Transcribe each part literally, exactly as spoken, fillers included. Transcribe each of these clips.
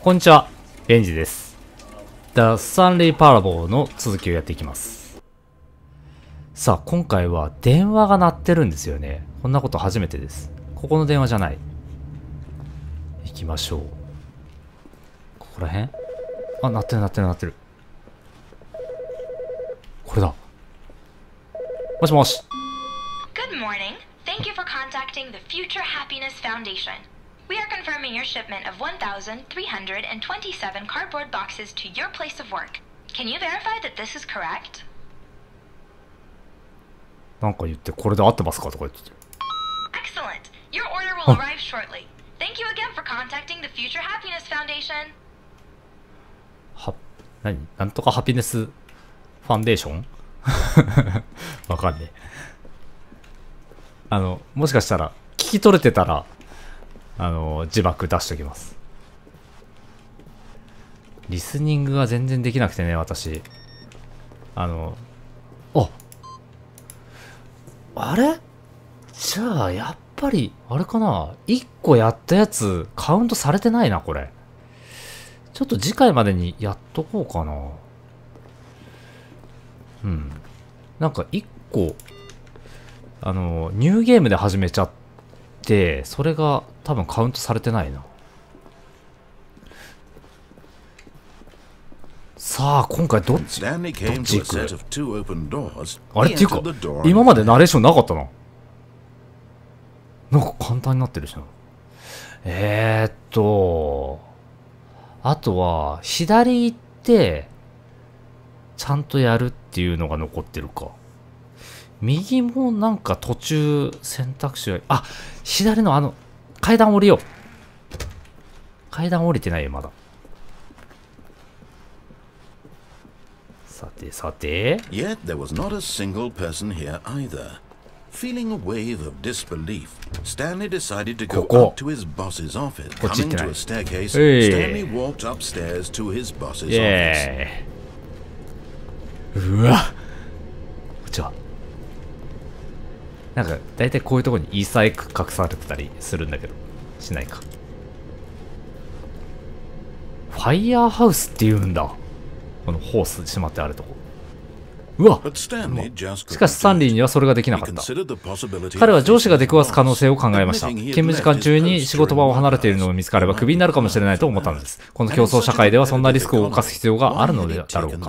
こんにちは、レンジです。The Stanley Parable の続きをやっていきます。さあ、今回は電話が鳴ってるんですよね。こんなこと初めてです。ここの電話じゃない。行きましょう。ここら辺？あ、鳴ってる鳴ってる鳴ってる。これだ。もしもし。 Good morning. Thank you for contacting the Future Happiness Foundation.We are confirming your shipment of one thousand three hundred twenty-seven cardboard boxes to your place of work. Can you verify that this is correct? なんか言って、これで合ってますかとか言って。 Excellent. Your order will arrive shortly. Thank you again for contacting the Future Happiness Foundation. は、何？なんとかハピネスファンデーションわかんねえ。あの、もしかしたら、聞き取れてたら、あの、字幕出しときます。リスニングが全然できなくてね、私。あの、ああれじゃあ、やっぱり、あれかな？いっこやったやつ、カウントされてないな、これ。ちょっと次回までにやっとこうかな。うん。なんかいっこ、あの、ニューゲームで始めちゃって、それが多分カウントされてないな。さあ、今回どっち、どっち行く？あれっていうか、今までナレーションなかったな。なんか簡単になってるしな。えーっと、あとは、左行って、ちゃんとやるっていうのが残ってるか。右もなんか途中選択肢が、あ、左のあの、階段降りよう。階段降りてないよ、まだ。さてさて。 Yet there was not a single person here either. Feeling a wave of disbelief, Stanley decided to go up to his boss's office. Coming to a staircase, Stanley walked upstairs to his boss's office. うわ。こっちは。なんか、だいたいこういうところにイーサーエッグ隠されてたりするんだけど、しないか。ファイヤーハウスって言うんだ。このホースしまってあるとこ。うわ！しかしスタンリーにはそれができなかった。彼は上司が出くわす可能性を考えました。勤務時間中に仕事場を離れているのを見つかればクビになるかもしれないと思ったのです。この競争社会ではそんなリスクを冒す必要があるのだろうか。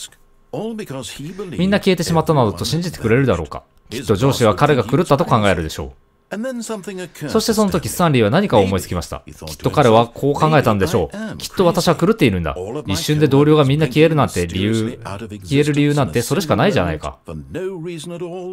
みんな消えてしまったなどと信じてくれるだろうか。きっと上司は彼が狂ったと考えるでしょう。そしてその時スタンリーは何かを思いつきました。きっと彼はこう考えたんでしょう。きっと私は狂っているんだ。一瞬で同僚がみんな消えるなんて理由、消える理由なんてそれしかないじゃないか。うん、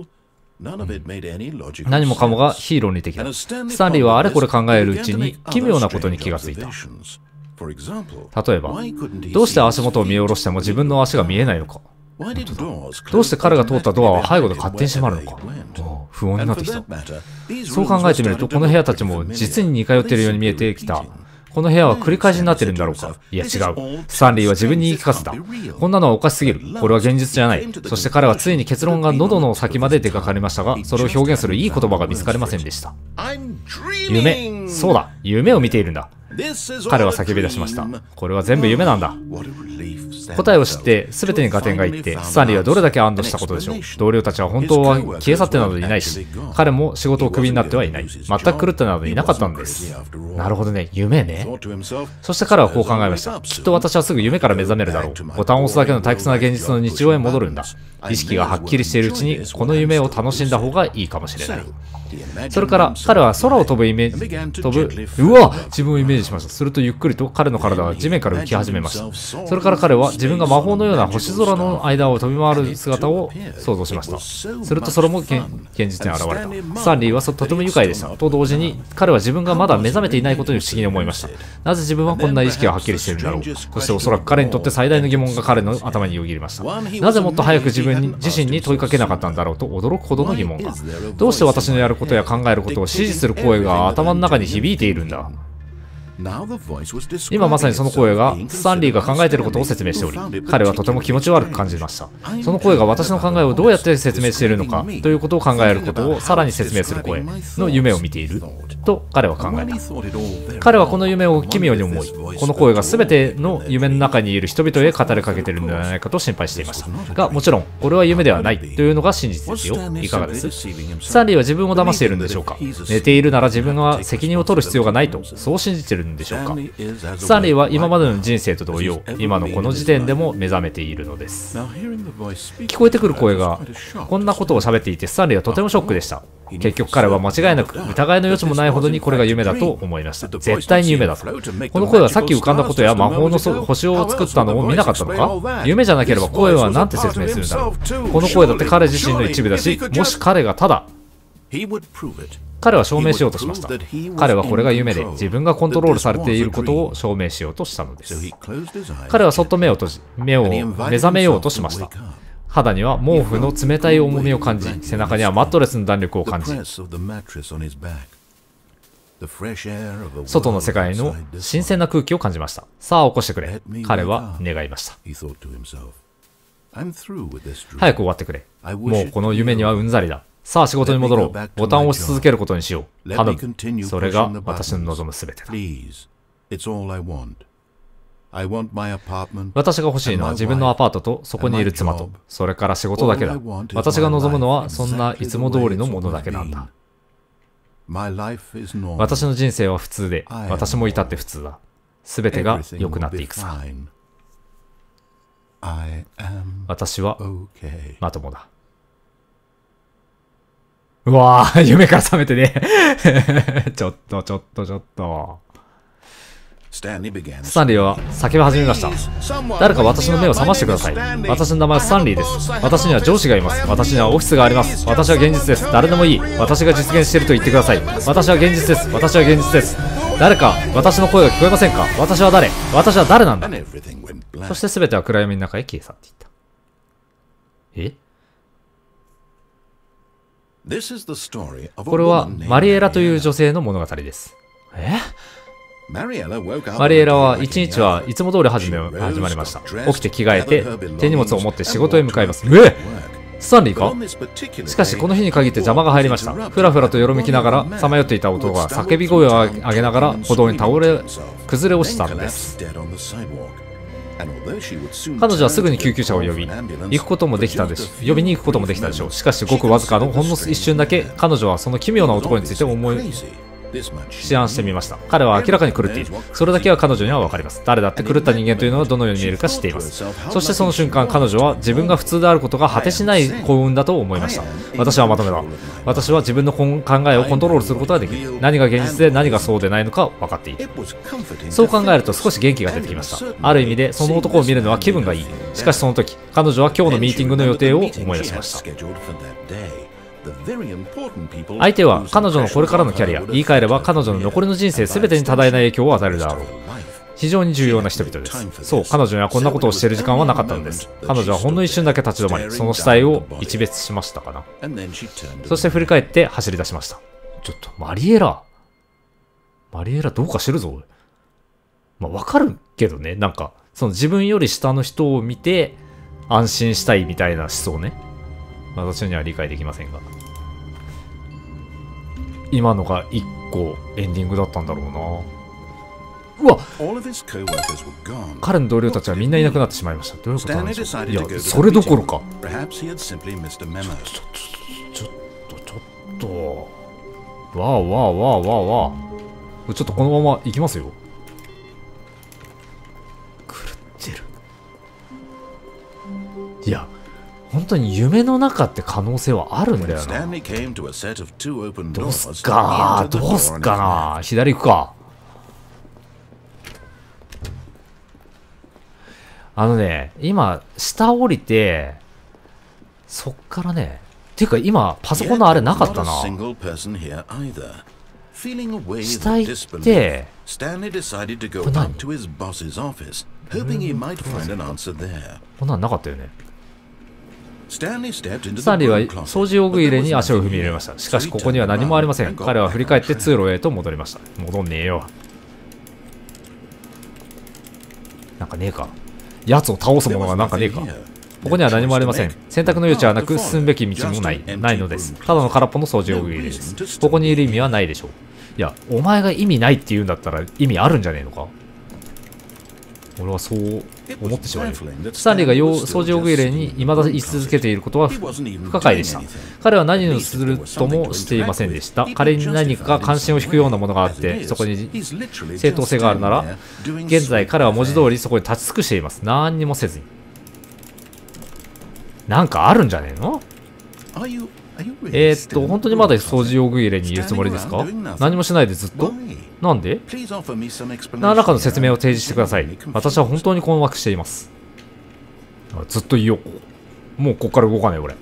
何もかもがヒーローに的だ。スタンリーはあれこれ考えるうちに奇妙なことに気がついた。例えば、どうして足元を見下ろしても自分の足が見えないのか。どうして彼が通ったドアは背後で勝手に閉まるのか。不穏になってきた。そう考えてみると、この部屋たちも実に似通っているように見えてきた。この部屋は繰り返しになっているんだろうか。いや違う。スタンリーは自分に言い聞かせた。こんなのはおかしすぎる。これは現実じゃない。そして彼はついに結論が喉の先まで出かかりましたが、それを表現するいい言葉が見つかりませんでした。夢。そうだ。夢を見ているんだ。彼は叫び出しました。これは全部夢なんだ。答えを知って全てに合点がいって、スタンリーはどれだけ安堵したことでしょう。同僚たちは本当は消え去ってなどいないし、彼も仕事をクビになってはいない。全く狂ってなどいなかったのです。なるほどね、夢ね。そして彼はこう考えました。きっと私はすぐ夢から目覚めるだろう。ボタンを押すだけの退屈な現実の日常へ戻るんだ。意識がはっきりしているうちに、この夢を楽しんだ方がいいかもしれない。それから彼は空を飛ぶイメージ、飛ぶ、うわ自分をイメージしました。するとゆっくりと彼の体は地面から浮き始めました。それから彼は自分が魔法のような星空の間を飛び回る姿を想像しました。するとそれも現実に現れた。スタンリーはとても愉快でした。と同時に彼は自分がまだ目覚めていないことに不思議に思いました。なぜ自分はこんな意識がはっきりしているんだろう。そしておそらく彼にとって最大の疑問が彼の頭によぎりました。なぜもっと早く自分に自身に問いかけなかったんだろうと驚くほどの疑問が。どうして私のやることや考えることを指示する声が頭の中に響いているんだ。 今まさにその声がスタンリーが考えていることを説明しており、彼はとても気持ち悪く感じました。その声が私の考えをどうやって説明しているのかということを考えることをさらに説明する声の夢を見ていると彼は考えた。彼はこの夢を奇妙に思い、この声が全ての夢の中にいる人々へ語りかけているのではないかと心配していましたが、もちろんこれは夢ではないというのが真実ですよ。いかがです？スタンリーは自分を騙しているんでしょうか？寝ているなら自分は責任を取る必要がないとそう信じているんでしょうか？スタンリーは今までの人生と同様、今のこの時点でも目覚めているのです。聞こえてくる声がこんなことを喋っていて、スタンリーはとてもショックでした。結局彼は間違いなく疑いの余地もないほどにこれが夢だと思いました。絶対に夢だと。この声はさっき浮かんだことや魔法の星を作ったのを見なかったのか？夢じゃなければ声は何て説明するんだろう。この声だって彼自身の一部だし、もし彼がただ彼は証明しようとしました。彼はこれが夢で自分がコントロールされていることを証明しようとしたのです。彼はそっと目を閉じ、目を目覚めようとしました。肌には毛布の冷たい重みを感じ、背中にはマットレスの弾力を感じ、外の世界の新鮮な空気を感じました。さあ起こしてくれ。彼は願いました。早く終わってくれ。もうこの夢にはうんざりだ。さあ仕事に戻ろう。ボタンを押し続けることにしよう。頼む。それが私の望むすべてだ。私が欲しいのは自分のアパートとそこにいる妻と、それから仕事だけだ。私が望むのはそんないつも通りのものだけなんだ。私の人生は普通で、私も至って普通だ。すべてが良くなっていくさ。私はまともだ。うわぁ、夢から覚めてね。ちょっと、ちょっと、ちょっと。スタンリーは叫び始めました。誰か私の目を覚ましてください。私の名前はスタンリーです。私には上司がいます。私にはオフィスがあります。私は現実です。誰でもいい。私が実現していると言ってください。私は現実です。私は現実です。誰か私の声が聞こえませんか？私は誰？私は誰なんだ？そして全ては暗闇の中へ消え去っていった。え？これはマリエラという女性の物語です。え？マリエラは一日はいつも通り始め始まりました。起きて着替えて手荷物を持って仕事へ向かいます。え？スタンリーか？しかしこの日に限って邪魔が入りました。ふらふらとよろめきながらさまよっていた男が叫び声を上げながら歩道に倒れ崩れ落ちたんです。彼女はすぐに救急車を呼び行くこともできたでし呼びに行くこともできたでしょう。しかしごくわずかのほんの一瞬だけ彼女はその奇妙な男について思い思案してみました。彼は明らかに狂っている。それだけは彼女には分かります。誰だって狂った人間というのはどのように見えるか知っています。そしてその瞬間彼女は自分が普通であることが果てしない幸運だと思いました。私はまとめだ。私は自分の考えをコントロールすることができる。何が現実で何がそうでないのか分かっている。そう考えると少し元気が出てきました。ある意味でその男を見るのは気分がいい。しかしその時彼女は今日のミーティングの予定を思い出しました。相手は彼女のこれからのキャリア、言い換えれば彼女の残りの人生全てに多大な影響を与えるだろう。非常に重要な人々です。そう、彼女にはこんなことをしている時間はなかったのです。彼女はほんの一瞬だけ立ち止まり、その死体を一別しましたかな。そして振り返って走り出しました。ちょっとマリエラマリエラどうかしてるぞ。まあわかるけどね、なんかその自分より下の人を見て安心したいみたいな思想ね。私には理解できませんが、今のが一個エンディングだったんだろうな。うわっ、彼の同僚たちはみんないなくなってしまいました。どういうことなんでしょう。いや、それどころか。ちょっとちょっとちょっとわあわあわあわあわあ、ちょっとこのまま行きますよ。狂ってる。いや本当に夢の中って可能性はあるんだよな。どうすっかどうすっかな。左行くか。あのね、今下降りてそっからね、っていうか今パソコンのあれなかったな。下行ってこれ何こんなんなかったよね。スタンリーは掃除用具入れに足を踏み入れました。しかしここには何もありません。彼は振り返って通路へと戻りました。戻んねえよ。 なんかねえか。奴を倒すものがなんかねえか。ここには何もありません。選択の余地はなく進むべき道もない、ないのです。ただの空っぽの掃除用具入れです。ここにいる意味はないでしょう。いや、お前が意味ないって言うんだったら意味あるんじゃねえのか。俺はそう思ってしまう。スタンリーが掃除用具入れに未だ言い続けていることは不可解でした。彼は何をするともしていませんでした。彼に何か関心を引くようなものがあって、そこに正当性があるなら、現在彼は文字通りそこに立ち尽くしています。何にもせずに。なんかあるんじゃねえの？えーっと、本当にまだ掃除用具入れにいるつもりですか？何もしないでずっと？なんで？何らかの説明を提示してください。私は本当に困惑しています。ずっといよう。もうこっから動かない俺。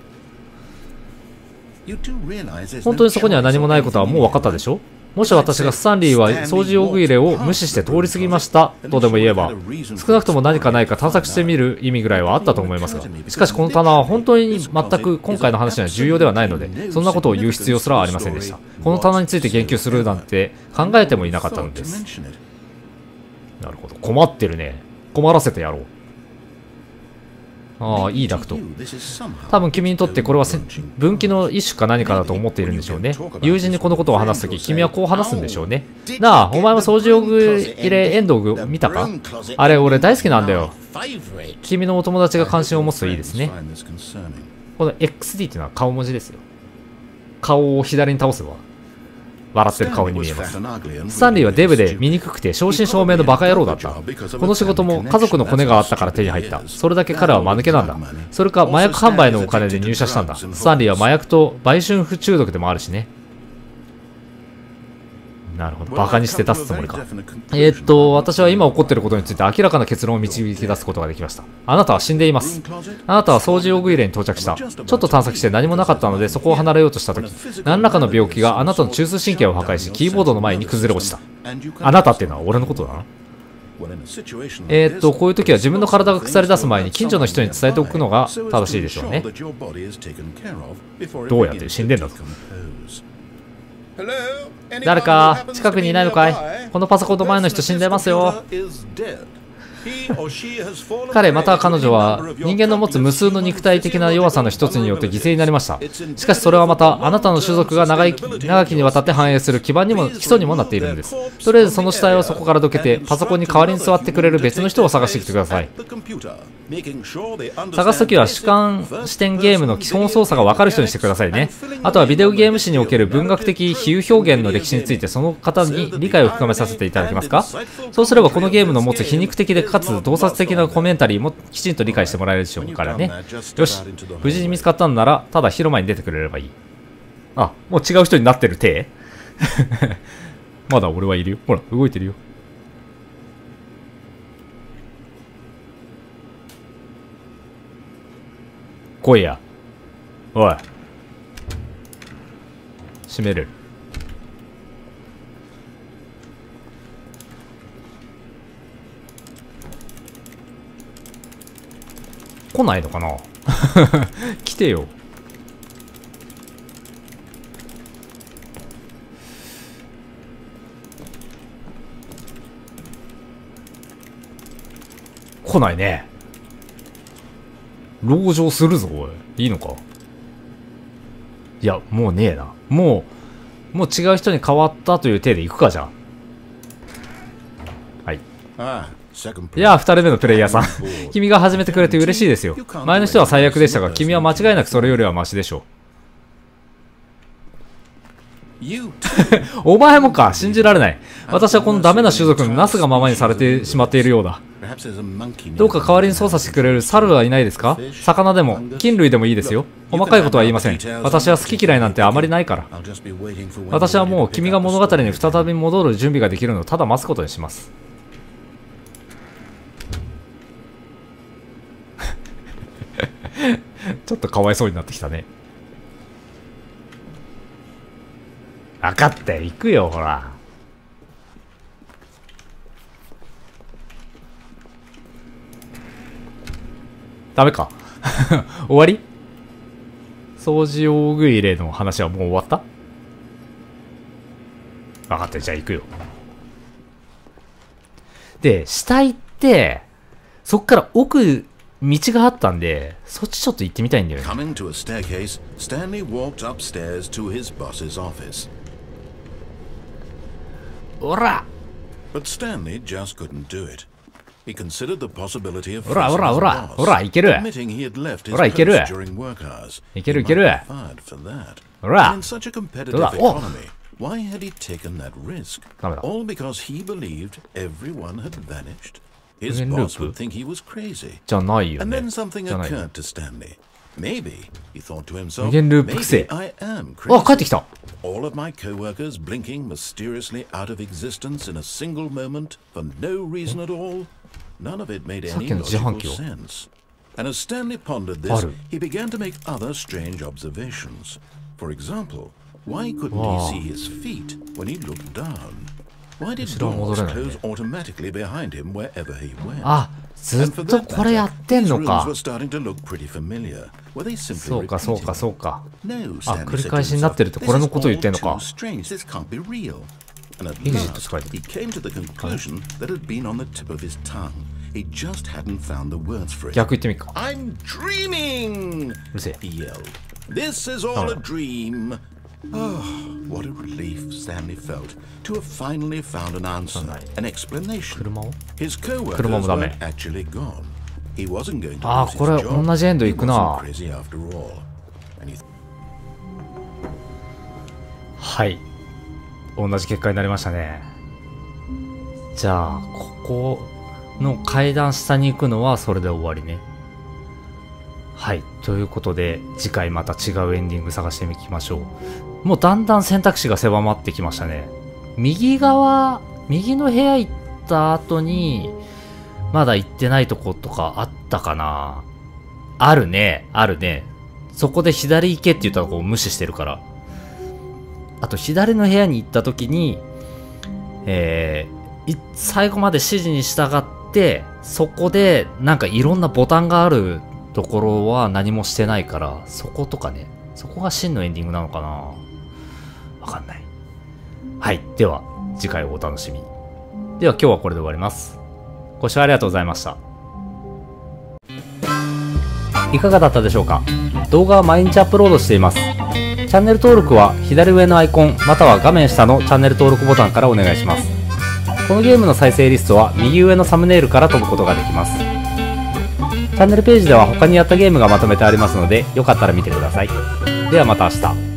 本当にそこには何もないことはもう分かったでしょ？もし私がスタンリーは掃除用具入れを無視して通り過ぎましたとでも言えば、少なくとも何かないか探索してみる意味ぐらいはあったと思いますが、しかしこの棚は本当に全く今回の話には重要ではないので、そんなことを言う必要すらありませんでした。この棚について言及するなんて考えてもいなかったのです。なるほど。困ってるね。困らせてやろう。ああ、いいダクト。多分君にとってこれは分岐の一種か何かだと思っているんでしょうね。友人にこのことを話すとき、君はこう話すんでしょうね。なあ、お前も掃除用具入れエンド具見たか？あれ、俺大好きなんだよ。君のお友達が関心を持つといいですね。この エックスディー っていうのは顔文字ですよ。顔を左に倒せば笑ってる顔に見えます。スタンリーはデブで醜くて正真正銘のバカ野郎だった。この仕事も家族のコネがあったから手に入った。それだけ彼は間抜けなんだ。それか麻薬販売のお金で入社したんだ。スタンリーは麻薬と売春不中毒でもあるしね。なるほど。バカにして出すつもりか。えーっと、私は今起こっていることについて明らかな結論を導き出すことができました。あなたは死んでいます。あなたは掃除用具入れに到着した。ちょっと探索して何もなかったので、そこを離れようとしたとき、何らかの病気があなたの中枢神経を破壊し、キーボードの前に崩れ落ちた。あなたっていうのは俺のことだな。えーっと、こういう時は自分の体が腐り出す前に近所の人に伝えておくのが正しいでしょうね。どうやって死んでんだぞ。誰か近くにいないのかい？このパソコンの前の人死んでますよ。彼または彼女は人間の持つ無数の肉体的な弱さの一つによって犠牲になりました。しかしそれはまたあなたの種族が長い長きにわたって繁栄する基盤にも基礎にもなっているんです。とりあえずその死体をそこからどけてパソコンに代わりに座ってくれる別の人を探してきてください。探すときは主観視点ゲームの基本操作が分かる人にしてくださいね。あとはビデオゲーム史における文学的比喩表現の歴史についてその方に理解を深めさせていただけますか？そうすればこのゲームの持つ皮肉的でかつ洞察的なコメンタリーもきちんと理解してもらえるでしょうからね。よし、無事に見つかったんならただ広間に出てくれればいい。あ、もう違う人になってる手まだ俺はいるよ。ほら動いてるよ。来いや。おい、閉める。来ないのかな来てよ。来ないね。籠城するぞ、おい。いいのか？いや、もうねえな。もう、もう違う人に変わったという体で行くか、じゃあ。はい。いやあ、二人目のプレイヤーさん。君が始めてくれて嬉しいですよ。前の人は最悪でしたが、君は間違いなくそれよりはマシでしょう。お前もか、信じられない。私はこのダメな種族のなすがままにされてしまっているようだ。どうか代わりに操作してくれる猿はいないですか？魚でも菌類でもいいですよ。細かいことは言いません。私は好き嫌いなんてあまりないから。私はもう君が物語に再び戻る準備ができるのをただ待つことにします。ちょっとかわいそうになってきたね。分かったよ、行くよ、ほら。ダメか。終わり？掃除用具入れの話はもう終わった？分かったよ、じゃあ行くよ。で、死体って、 そっから奥、道があったんで、そっちちょっと行ってみたいんだよね。 Coming to a staircase, Stanley walked upstairs to his boss's office. おら But Stanley just couldn't do it. He considered the possibility of おらおらおら boss, おらいける admitting he had left his おらいける post during work hours. いけるい He け might る be fired for that. おら And in such a competitive どうだお economy, why had he taken that risk? ダメだ All because he believed everyone had vanished. His 無限ルー boss プ would think he was crazy. じゃないよ And ね then something じゃない occurred to Stanley. Maybe, he thought to himself, 無限ループ癖 maybe I am あ、帰ってき crazy. た All of my co-workers blinking mysteriously out of existence in a single moment for no reason at all. None of it made さっ any きの自販 logical 機を sense. And as Stanley pondered this, ある he began to make other strange observations. For example, why couldn't Wow. he see his feet when he looked down? Why did 後ろは戻 doors れないね close automatically behind him wherever he went? あ、ずっ And for と that これや matter, ってん these の rooms か were starting to look pretty familiar. Were they simply そうかそうか repeating? そうか No, あ、 Stanley 繰り said 返 to しになってる himself, ってこれ this の is ことを言 all ってんの too か strange. This can't be real. And at Exit last, 使えてる he came to the conclusion that had been on the tip of his tongue. He just hadn't found the words for it. 逆言ってみっか I'm dreaming! うるせえ He yelled. This is all a dream. Oh, what a relief Stanley felt to have finally found an answer, an explanation. 車を His co-workers 車もダメ weren't actually gone. He wasn't going to あ lose これ his job. 同じエンド He 行くな wasn't crazy after all. And he はい同じ結果になりましたね。じゃあここの階段下に行くのはそれで終わりね。はいということで次回また違うエンディング探してみましょう。もうだんだん選択肢が狭まってきましたね。右側右の部屋行った後にまだ行ってないとことかあったかな。あるねあるね。そこで左行けって言ったとこを無視してるから。あと左の部屋に行った時に、えー、最後まで指示に従って、そこでなんかいろんなボタンがあるところは何もしてないから、そことかね、そこが真のエンディングなのかなわかんない。はい。では、次回をお楽しみに。では今日はこれで終わります。ご視聴ありがとうございました。いかがだったでしょうか？動画は毎日アップロードしています。チャンネル登録は左上のアイコンまたは画面下のチャンネル登録ボタンからお願いします。このゲームの再生リストは右上のサムネイルから飛ぶことができます。チャンネルページでは他にやったゲームがまとめてありますのでよかったら見てください。ではまた明日。